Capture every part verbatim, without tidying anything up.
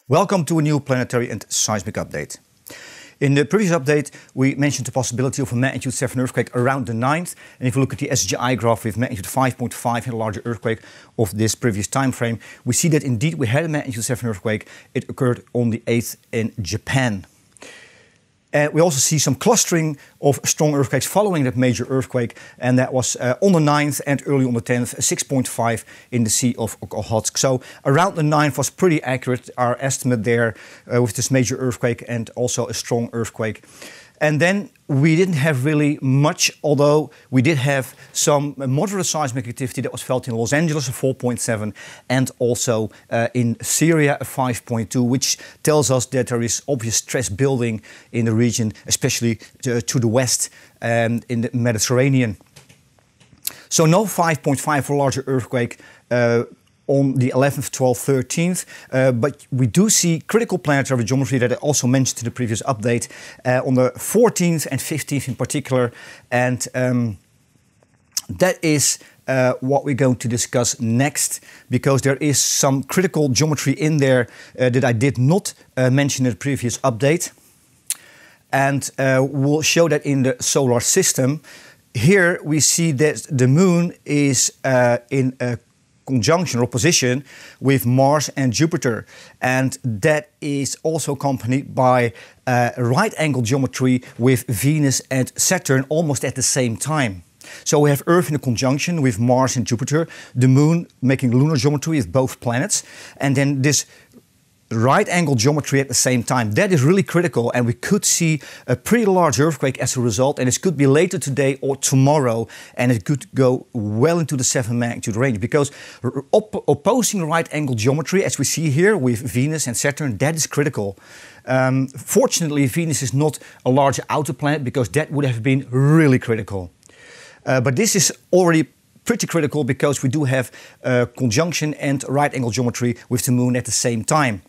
Welcome to a new planetary and seismic update. In the previous update, we mentioned the possibility of a magnitude seven earthquake around the ninth. And if you look at the S S G I graph with magnitude five point five and a larger earthquake of this previous time frame, we see that indeed we had a magnitude seven earthquake. It occurred on the eighth in Japan. And we also see some clustering of strong earthquakes following that major earthquake, and that was uh, on the ninth and early on the tenth, six point five in the Sea of Okhotsk. So around the ninth was pretty accurate, our estimate there uh, with this major earthquake and also a strong earthquake. And then we didn't have really much, although we did have some moderate seismic activity that was felt in Los Angeles, a four point seven, and also uh, in Syria, a five point two, which tells us that there is obvious stress building in the region, especially to, to the west um, in the Mediterranean. So no five point five or larger earthquake uh, on the eleventh, twelfth, thirteenth, uh, but we do see critical planetary geometry that I also mentioned in the previous update uh, on the fourteenth and fifteenth in particular, and um, that is uh, what we're going to discuss next, because there is some critical geometry in there uh, that I did not uh, mention in the previous update, and uh, we'll show that in the solar system. Here we see that the moon is uh, in a conjunction or opposition with Mars and Jupiter, and that is also accompanied by uh, right angle geometry with Venus and Saturn almost at the same time. So we have Earth in a conjunction with Mars and Jupiter, the moon making lunar geometry with both planets, and then this right angle geometry at the same time. That is really critical, and we could see a pretty large earthquake as a result, and this could be later today or tomorrow, and it could go well into the seven magnitude range, because op opposing right angle geometry, as we see here with Venus and Saturn, that is critical. Um, fortunately, Venus is not a large outer planet, because that would have been really critical. Uh, but this is already pretty critical, because we do have uh, conjunction and right angle geometry with the moon at the same time.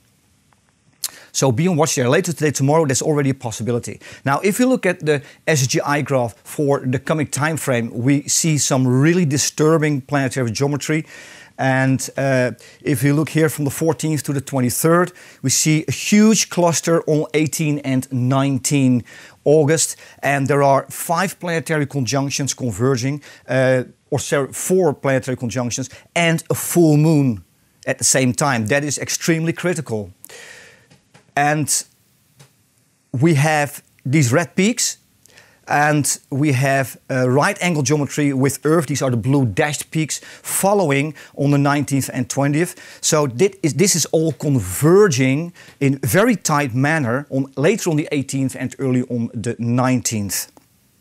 So be on watch there. Later today, tomorrow, there's already a possibility. Now, if you look at the S S G I graph for the coming time frame, we see some really disturbing planetary geometry. And uh, if you look here from the fourteenth to the twenty-third, we see a huge cluster on eighteen and nineteen August. And there are five planetary conjunctions converging, uh, or sorry, four planetary conjunctions, and a full moon at the same time. That is extremely critical. And we have these red peaks, and we have uh, right angle geometry with Earth. These are the blue dashed peaks following on the nineteenth and twentieth. So this is, this is all converging in a very tight manner on, later on the eighteenth and early on the nineteenth.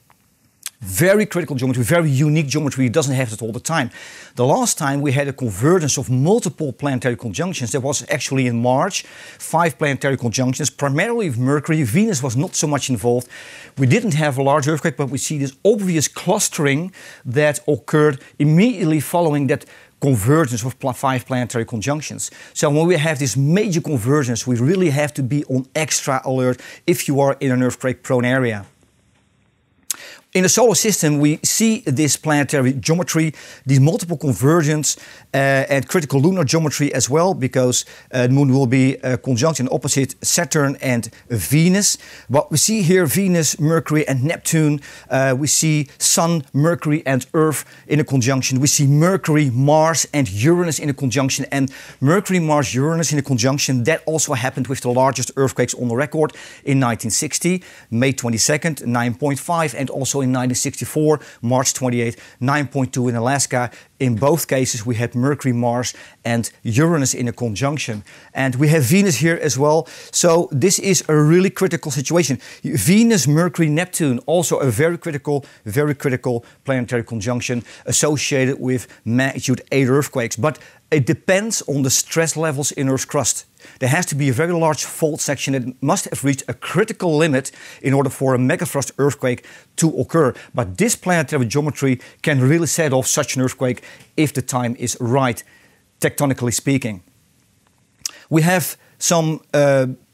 Very critical geometry, very unique geometry. It doesn't have that all the time. The last time we had a convergence of multiple planetary conjunctions, that was actually in March. Five planetary conjunctions, primarily with Mercury. Venus was not so much involved. We didn't have a large earthquake, but we see this obvious clustering that occurred immediately following that convergence of five planetary conjunctions. So when we have this major convergence, we really have to be on extra alert if you are in an earthquake-prone area. In the solar system, we see this planetary geometry, these multiple convergence uh, and critical lunar geometry as well, because uh, the moon will be uh, conjunct and opposite Saturn and Venus. What we see here, Venus, Mercury and Neptune. Uh, we see Sun, Mercury and Earth in a conjunction. We see Mercury, Mars and Uranus in a conjunction. And Mercury, Mars, Uranus in a conjunction, that also happened with the largest earthquakes on the record in nineteen sixty, May twenty-second, nine point five, and also in nineteen sixty-four, March twenty-eighth, nine point two in Alaska. In both cases, we had Mercury, Mars and Uranus in a conjunction. And we have Venus here as well. So this is a really critical situation. Venus, Mercury, Neptune, also a very critical, very critical planetary conjunction associated with magnitude eight earthquakes. But it depends on the stress levels in Earth's crust. There has to be a very large fault section that must have reached a critical limit in order for a megathrust earthquake to occur. But this planetary geometry can really set off such an earthquake if the time is right, tectonically speaking. We have some uh,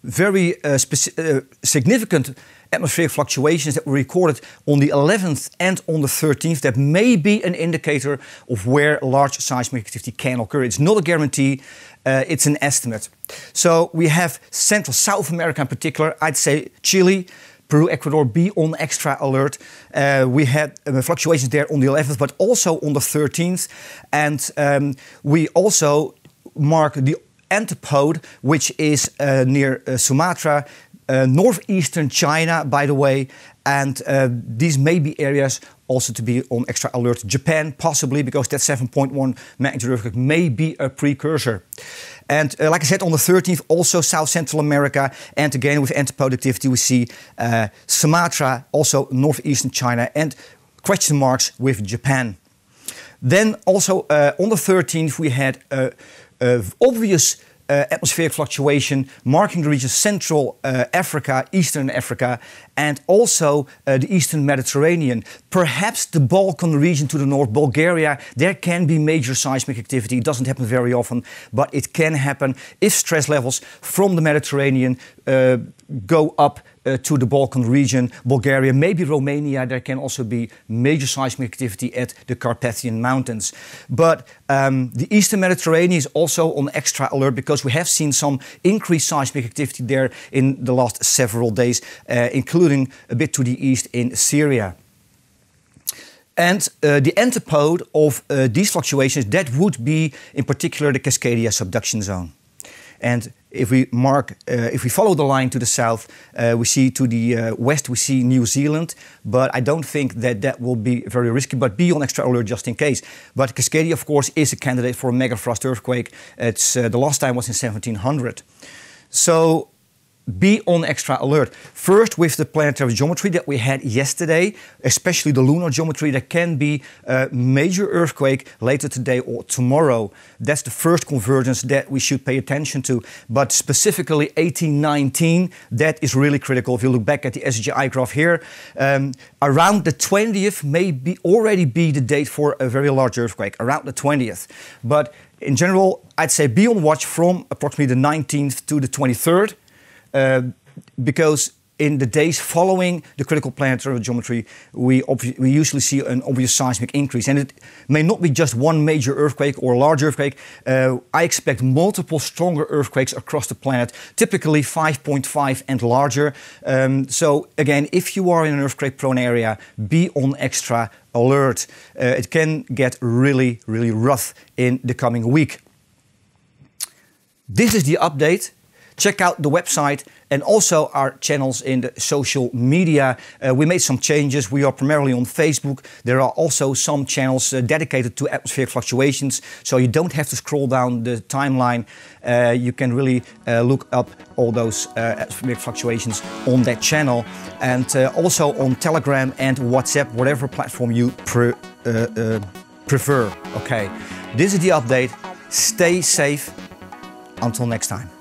very uh, uh, significant atmospheric fluctuations that were recorded on the eleventh and on the thirteenth that may be an indicator of where large seismic activity can occur. It's not a guarantee, uh, it's an estimate. So we have Central South America in particular. I'd say Chile, Peru, Ecuador, be on extra alert. Uh, we had uh, fluctuations there on the eleventh, but also on the thirteenth. And um, we also mark the antipode, which is uh, near uh, Sumatra, uh, northeastern China, by the way. And uh, these may be areas also to be on extra alert. Japan, possibly, because that seven point one magnitude earthquake may be a precursor. And uh, like I said, on the thirteenth, also South Central America. And again, with antipode activity, we see uh, Sumatra, also northeastern China, and question marks with Japan. Then also uh, on the thirteenth, we had uh, uh, obvious Uh, atmospheric fluctuation marking the region Central uh, Africa, Eastern Africa, and also uh, the Eastern Mediterranean. Perhaps the Balkan region to the north, Bulgaria, there can be major seismic activity. It doesn't happen very often, but it can happen if stress levels from the Mediterranean uh, go up uh, to the Balkan region, Bulgaria, maybe Romania. There can also be major seismic activity at the Carpathian Mountains. But um, the Eastern Mediterranean is also on extra alert because we have seen some increased seismic activity there in the last several days, uh, including a bit to the east in Syria. And uh, the antipode of uh, these fluctuations, that would be in particular the Cascadia subduction zone. And if we mark, uh, if we follow the line to the south, uh, we see to the uh, west, we see New Zealand. But I don't think that that will be very risky, but be on extra alert just in case. But Cascadia, of course, is a candidate for a megathrust earthquake. It's, uh, the last time was in seventeen hundred. So be on extra alert. First with the planetary geometry that we had yesterday, especially the lunar geometry. There can be a major earthquake later today or tomorrow. That's the first convergence that we should pay attention to. But specifically eighteen nineteen, that is really critical. If you look back at the S S G I graph here, um, around the twentieth may be already be the date for a very large earthquake, around the twentieth. But in general, I'd say be on watch from approximately the nineteenth to the twenty-third. Uh, because in the days following the critical planetary geometry, we, we usually see an obvious seismic increase. And it may not be just one major earthquake or a large earthquake. Uh, I expect multiple stronger earthquakes across the planet, typically five point five and larger. Um, so again, if you are in an earthquake-prone area, be on extra alert. Uh, it can get really, really rough in the coming week. This is the update. Check out the website and also our channels in the social media. Uh, we made some changes. We are primarily on Facebook. There are also some channels uh, dedicated to atmospheric fluctuations, so you don't have to scroll down the timeline. Uh, you can really uh, look up all those uh, atmospheric fluctuations on that channel. And uh, also on Telegram and WhatsApp, whatever platform you pre uh, uh, prefer. Okay, this is the update. Stay safe. Until next time.